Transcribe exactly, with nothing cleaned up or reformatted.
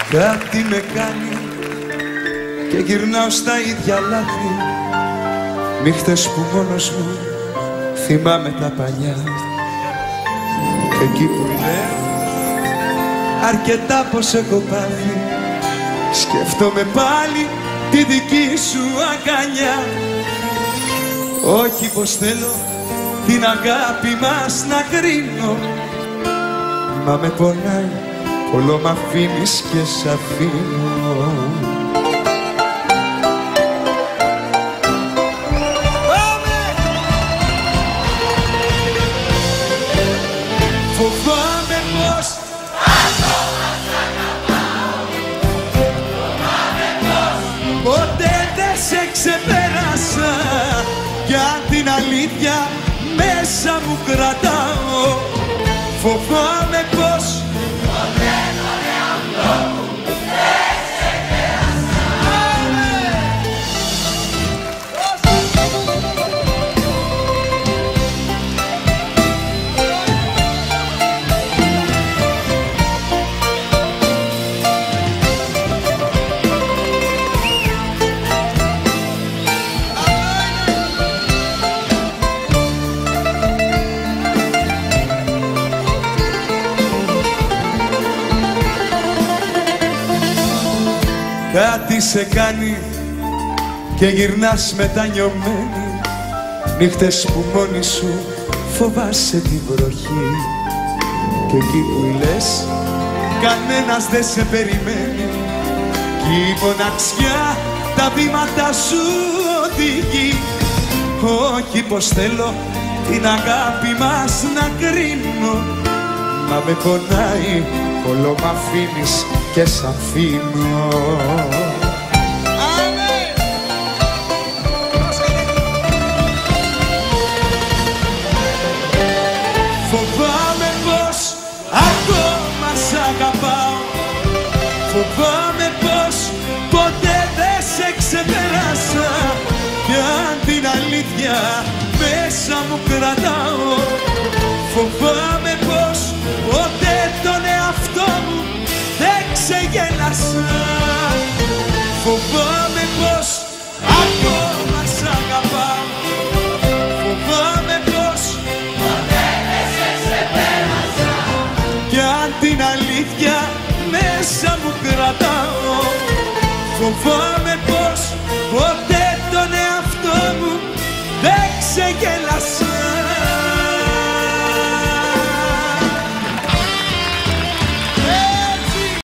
Κάτι με κάνει και γυρνάω στα ίδια λάθη, νύχτες που μόνος μου θυμάμαι τα παλιά. Και εκεί που λέω αρκετά πως έχω πάθει, σκέφτομαι πάλι τη δική σου αγκαλιά. Όχι πως θέλω την αγάπη μας να κρίνω, μα με πονάει όλο μ' αφήνεις και σ' αφήνω. Φοβάμαι πως ακόμα σ' αγαπάω, φοβάμαι πως ποτέ δεν σε ξεπέρασα, κι αν την αλήθεια μέσα μου κρατάω. Φοβάμαι πως ποτέ τον εαυτό μου δεν σε πέρασα. Κάτι σε κάνει και γυρνάς μετανιωμένη, νύχτες που μόνη σου φοβάσαι την βροχή. Και εκεί που λες κανένας δεν σε περιμένει, κι η μοναξιά τα βήματα σου οδηγεί. Όχι πως θέλω την αγάπη μας να κρίνω, μα με πονάει όλο μ' αφήνεις και σ' αφήνω. Φοβάμαι πως ακόμα σ' αγαπάω, φοβάμαι πως ποτέ δεν σε ξεπεράσα, κι αν την αλήθεια μέσα μου κρατάω. Φοβάμαι πως ποτέ τον εαυτό μου δεν ξεγέλασα. Φοβάμαι πως ακόμα σ' αγαπάω, φοβάμαι πως ποτέ δεν σε ξεπέρασα, κι αν την αλήθεια μέσα μου κρατάω. Φοβάμαι πως ποτέ τον εαυτό μου δεν ξεγέλασα.